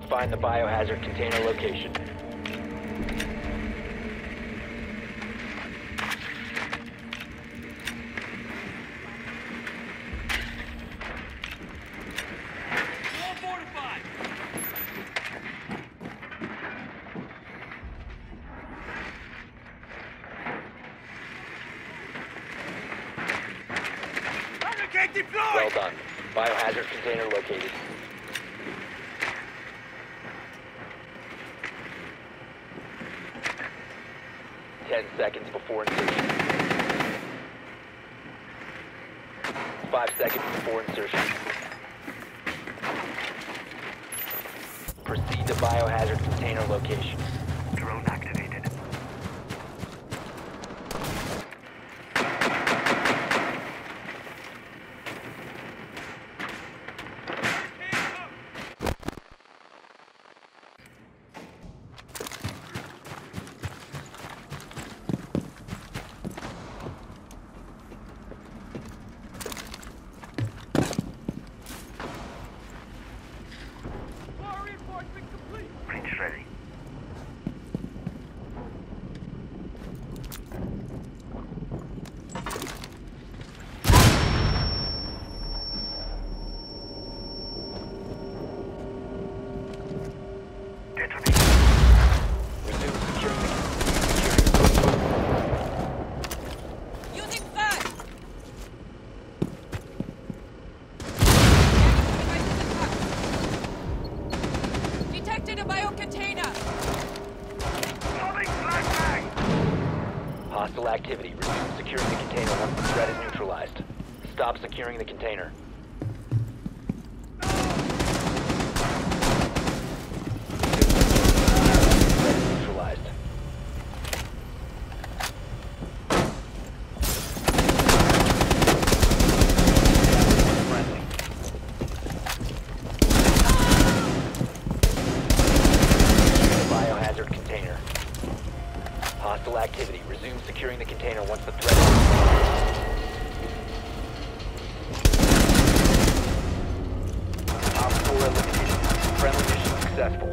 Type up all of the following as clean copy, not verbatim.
Find the biohazard container location. Well done. Biohazard container located. Ten seconds before insertion. 5 seconds before insertion. Proceed to biohazard container location. Drone activated. Breach ready. Detonate. Resume securing Using fire! Detected a biocontainer! Loading flashbang! hostile activity. Resume securing the container once the threat is neutralized. Stop securing the container. Threat is neutralized. Friendly. Biohazard container. Hostile activity. Resume securing the container once the threat is neutralized. Op 4 eliminated. Friendly mission successful.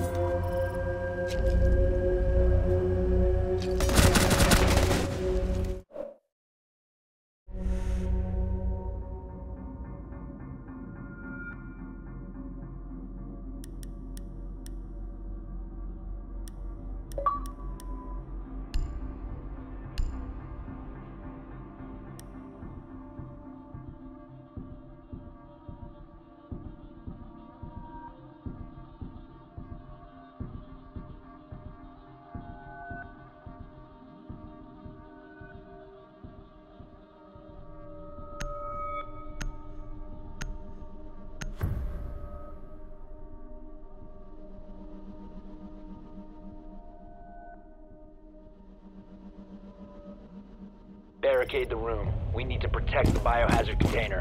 Barricade the room. We need to protect the biohazard container.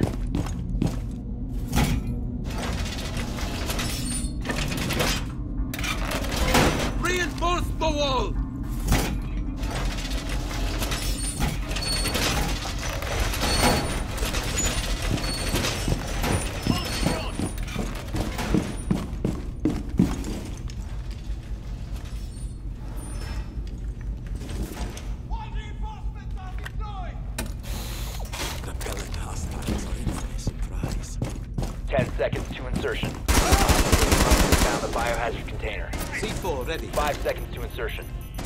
Reinforce the wall! Repellent hostiles are in for a surprise. 10 seconds to insertion. Found the biohazard container. C4 ready. 5 seconds to insertion.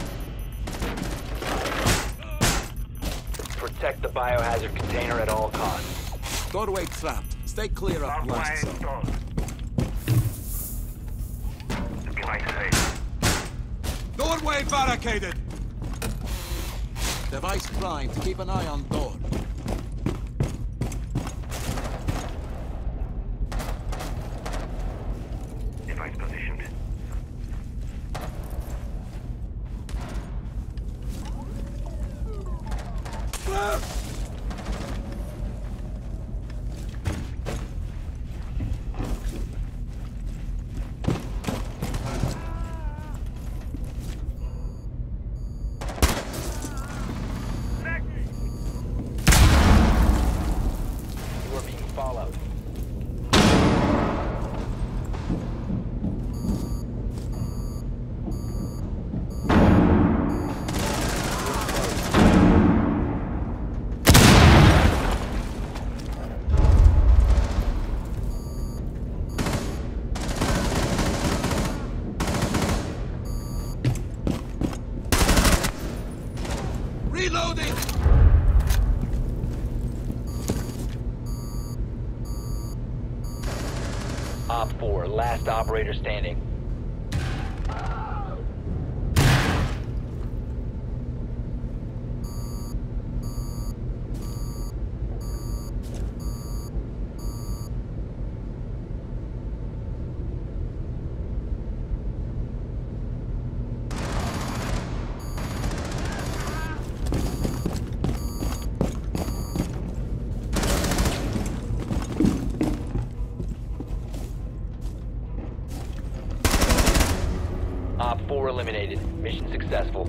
Protect the biohazard container at all costs. Doorway trapped. Stay clear of Software blast zone. installed. Deploying safe. Doorway barricaded! Device primed. Keep an eye on door. Device positioned. You are being followed. Reloading! Op 4, last operator standing. Op 4 eliminated. Mission successful.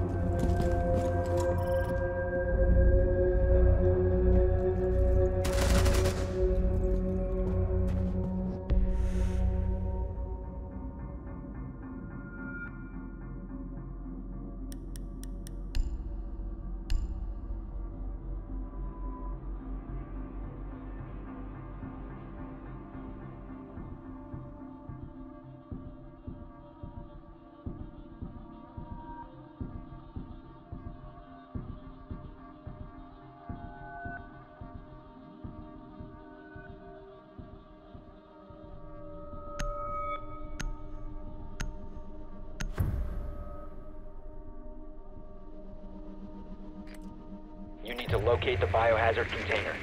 You need to locate the biohazard container.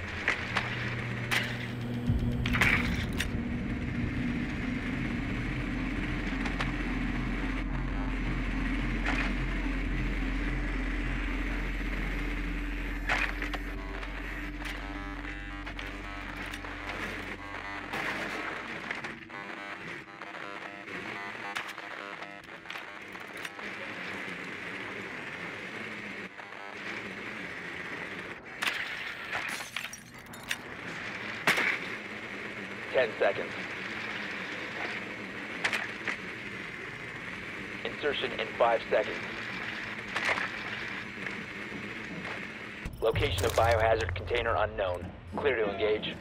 Ten seconds. Insertion in 5 seconds. Location of biohazard container unknown. Clear to engage.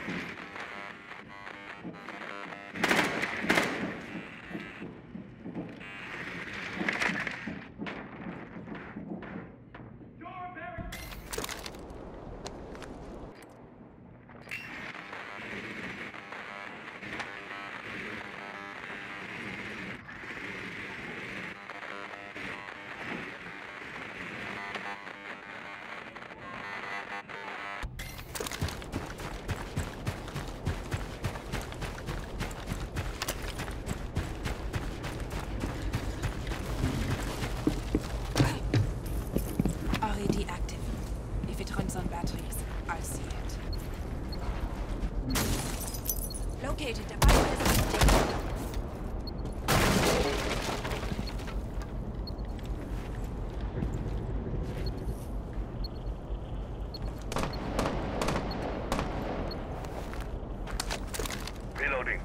RED active. If it runs on batteries, I'll see it. Located the biohazard container. Reloading.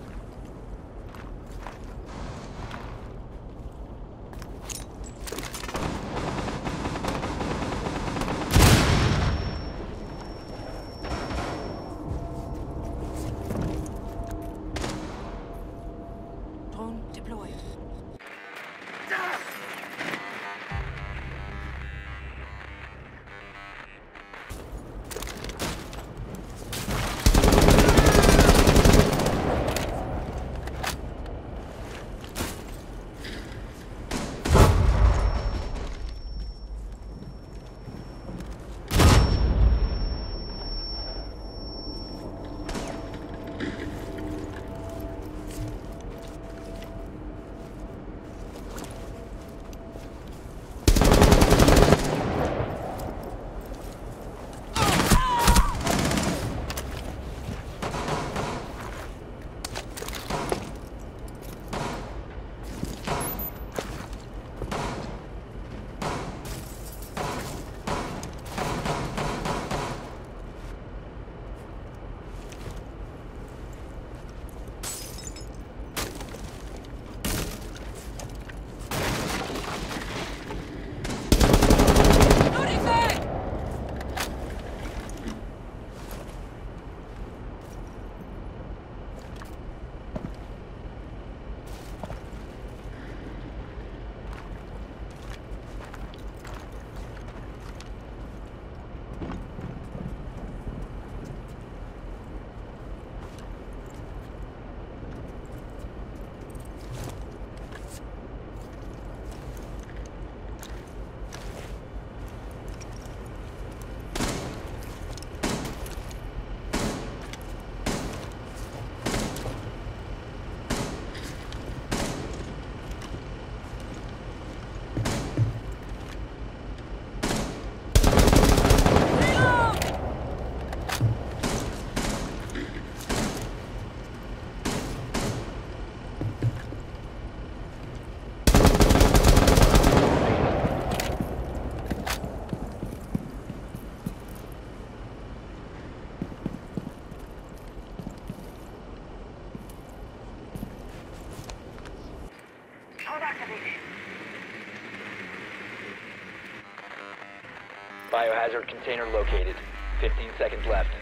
Biohazard container located. 15 seconds left.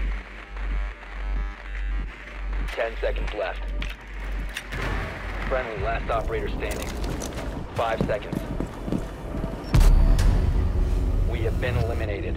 10 seconds left. Friendly, last operator standing. 5 seconds. We have been eliminated.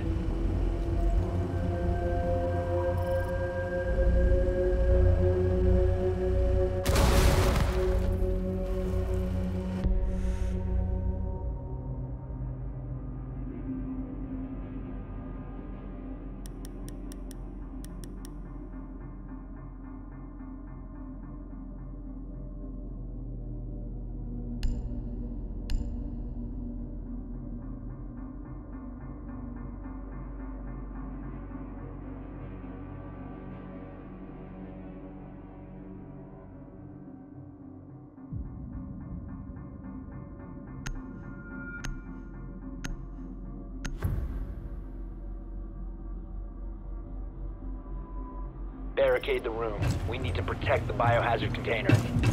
Barricade the room. We need to protect the biohazard container.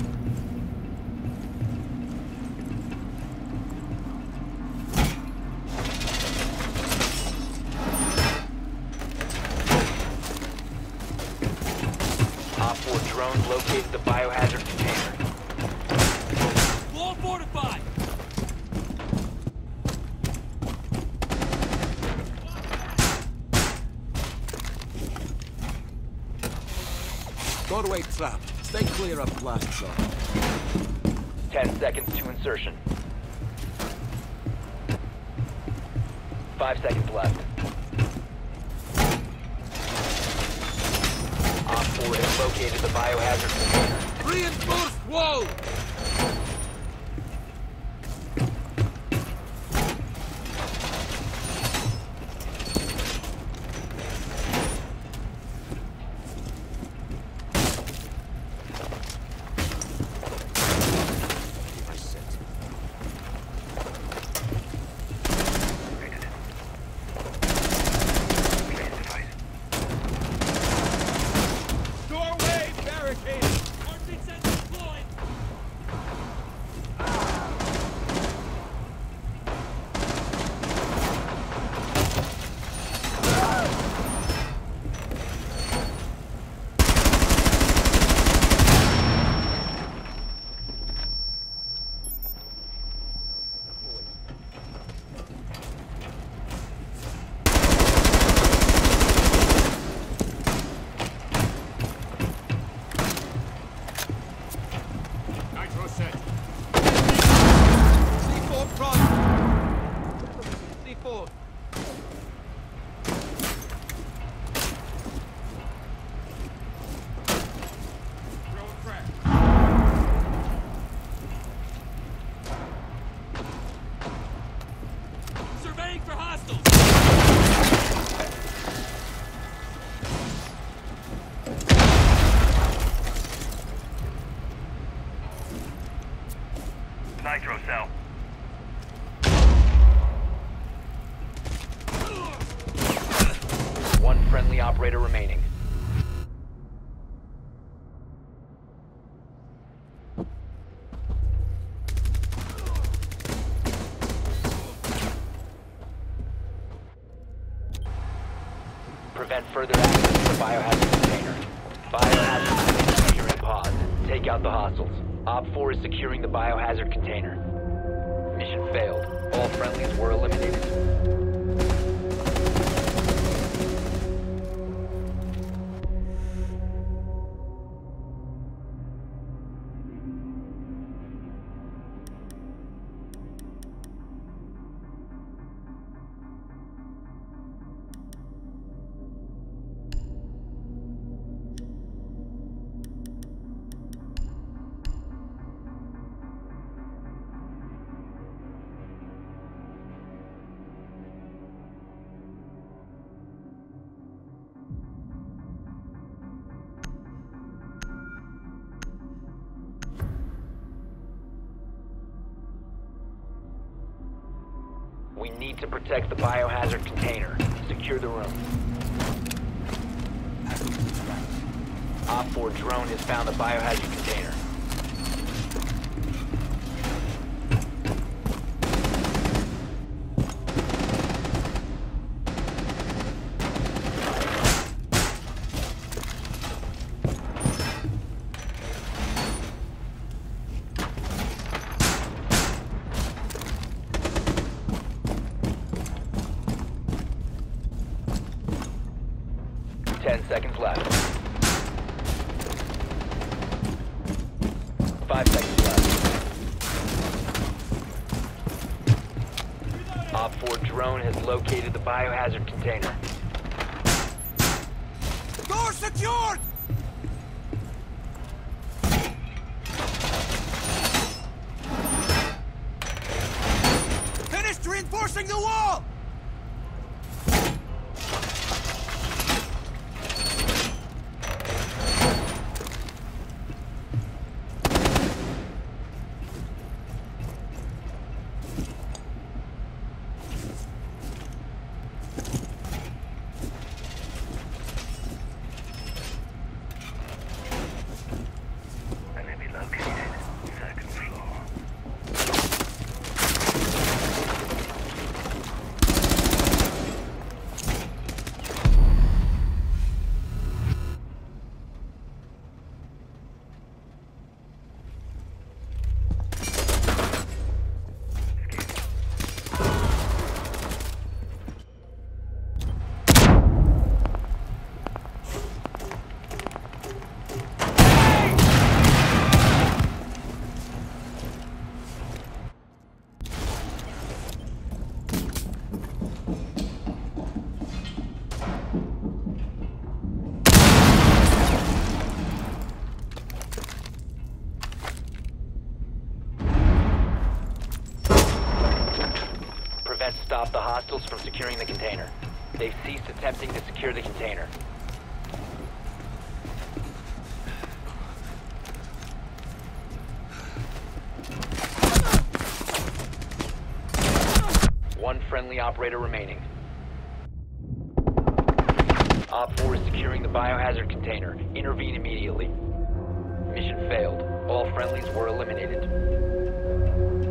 Op 4 drones located the biohazard container. Wall fortified! Doorway trapped. Stay clear of blast zone. 10 seconds to insertion. 5 seconds left. Op 4 has located the biohazard container. Reinforced wall! Doorway barricaded! Arctic set deployed! Nitro set. C4 front. C4. Drone crack. Surveying for hostiles. Nitro cell. One friendly operator remaining. Prevent further access to the biohazard container. Biohazard container securing pod. Take out the hostiles. Op 4 is securing the biohazard container. Mission failed. All friendlies were eliminated. We need to protect the biohazard container. Secure the room. Op 4 drone has found the biohazard container. 10 seconds left. 5 seconds left. Op 4 drone has located the biohazard container. Door secured! Finished reinforcing the wall! Enemy located. Second floor. Prevent stop the hostiles from securing the container. They've ceased attempting to secure the container. One friendly operator remaining. Op 4 is securing the biohazard container. Intervene immediately. Mission failed. All friendlies were eliminated.